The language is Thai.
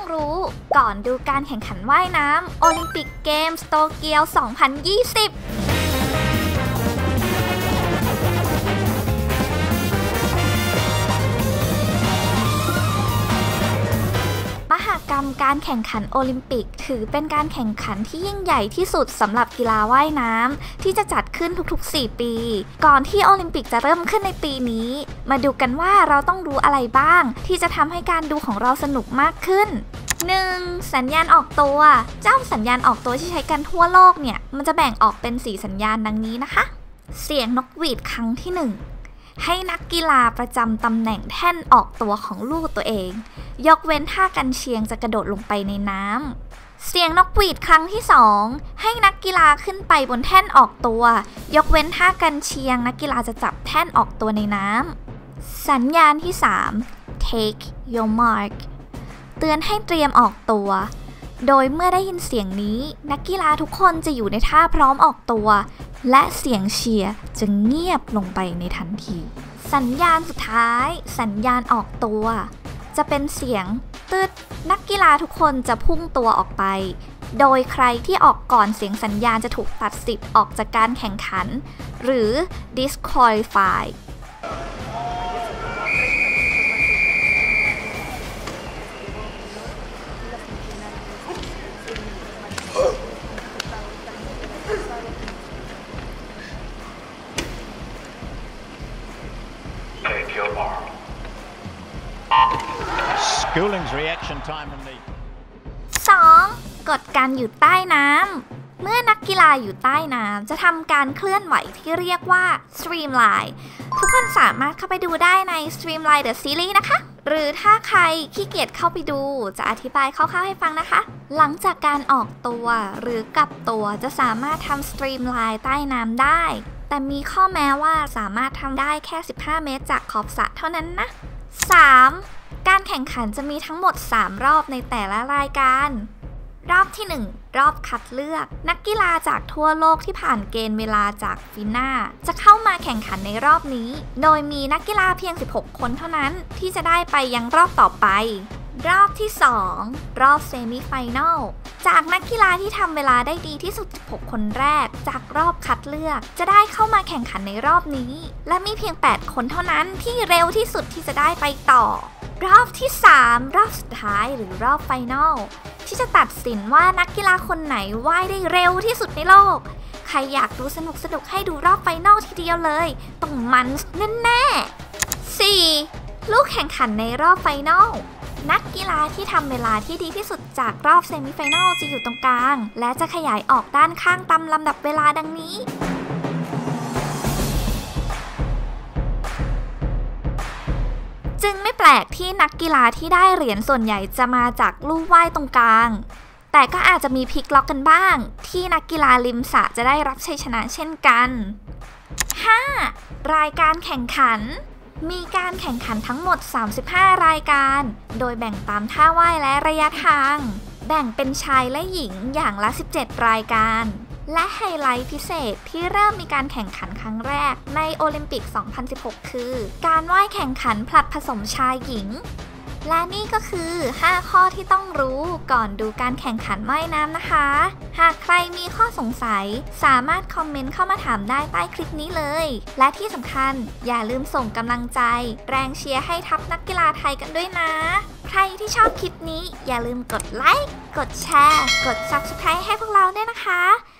รู้ก่อนดูการแข่งขันว่ายน้ำโอลิมปิกเกมส์โตเกียว 2020มหกรรมการแข่งขันโอลิมปิกถือเป็นการแข่งขันที่ยิ่งใหญ่ที่สุดสำหรับกีฬาว่ายน้ำที่จะจัดขึ้นทุกๆ4 ปีก่อนที่โอลิมปิกจะเริ่มขึ้นในปีนี้มาดูกันว่าเราต้องรู้อะไรบ้างที่จะทำให้การดูของเราสนุกมากขึ้น 1. สัญญาณออกตัวเจ้าสัญญาณออกตัวที่ใช้กันทั่วโลกเนี่ยมันจะแบ่งออกเป็น4สัญญาณดังนี้นะคะเสียงนกหวีดครั้งที่1ให้นักกีฬาประจำตำแหน่งแท่นออกตัวของลูกตัวเองยกเว้นท่ากันเชียงจะกระโดดลงไปในน้ำเสียงนกหวีดครั้งที่2ให้นักกีฬาขึ้นไปบนแท่นออกตัวยกเว้นท่ากันเชียงนักกีฬาจะจับแท่นออกตัวในน้ำสัญญาณที่3 take your mark เตือนให้เตรียมออกตัวโดยเมื่อได้ยินเสียงนี้นักกีฬาทุกคนจะอยู่ในท่าพร้อมออกตัวและเสียงเชียร์จะเงียบลงไปในทันทีสัญญาณสุดท้ายสัญญาณออกตัวจะเป็นเสียงตึดนักกีฬาทุกคนจะพุ่งตัวออกไปโดยใครที่ออกก่อนเสียงสัญญาณจะถูกตัดสิทธิ์ออกจากการแข่งขันหรือ disqualify Schooling's reaction time in the 2. กฎการอยู่ใต้น้ำเมื่อนักกีฬาอยู่ใต้น้ำจะทำการเคลื่อนไหวที่เรียกว่า Streamline ทุกคนสามารถเข้าไปดูได้ใน Streamline the Series นะคะหรือถ้าใครขี้เกียจเข้าไปดูจะอธิบายคร่าวๆให้ฟังนะคะหลังจากการออกตัวหรือกลับตัวจะสามารถทำ Streamline ใต้น้ำได้แต่มีข้อแม้ว่าสามารถทำได้แค่15 เมตรจากขอบสระเท่านั้นนะ 3. การแข่งขันจะมีทั้งหมด3 รอบในแต่ละรายการรอบที่1รอบคัดเลือกนักกีฬาจากทั่วโลกที่ผ่านเกณฑ์เวลาจากฟีน่าจะเข้ามาแข่งขันในรอบนี้โดยมีนักกีฬาเพียง16 คนเท่านั้นที่จะได้ไปยังรอบต่อไปรอบที่2รอบเซมิไฟแนลจากนักกีฬาที่ทำเวลาได้ดีที่สุด16 คนแรกจากรอบคัดเลือกจะได้เข้ามาแข่งขันในรอบนี้และมีเพียง8 คนเท่านั้นที่เร็วที่สุดที่จะได้ไปต่อรอบที่3รอบสุดท้ายหรือรอบไฟแนลที่จะตัดสินว่านักกีฬาคนไหนว่ายได้เร็วที่สุดในโลกใครอยากดูสนุกให้ดูรอบไฟแนลทีเดียวเลยต้องมันแน่ๆ 4. ลูกแข่งขันในรอบไฟแนลนักกีฬาที่ทำเวลาที่ดีที่สุดจากรอบเซมิไฟแนลจะอยู่ตรงกลางและจะขยายออกด้านข้างตามลำดับเวลาดังนี้จึงไม่แปลกที่นักกีฬาที่ได้เหรียญส่วนใหญ่จะมาจากลู่ว่ายตรงกลางแต่ก็อาจจะมีพลิกล็อกกันบ้างที่นักกีฬาริมสระจะได้รับชัยชนะเช่นกัน 5. รายการแข่งขันมีการแข่งขันทั้งหมด35 รายการโดยแบ่งตามท่าว่ายและระยะทางแบ่งเป็นชายและหญิงอย่างละ17 รายการและไฮไลท์พิเศษที่เริ่มมีการแข่งขันครั้งแรกในโอลิมปิก 2016 คือการว่ายแข่งขันผลัดผสมชายหญิงและนี่ก็คือ5 ข้อที่ต้องรู้ก่อนดูการแข่งขันว่ายน้ำนะคะหากใครมีข้อสงสัยสามารถคอมเมนต์เข้ามาถามได้ใต้คลิปนี้เลยและที่สำคัญอย่าลืมส่งกำลังใจแรงเชียร์ให้ทัพนักกีฬาไทยกันด้วยนะใครที่ชอบคลิปนี้อย่าลืมกดไลค์กดแชร์กด Subscribe ให้พวกเราด้วยนะคะ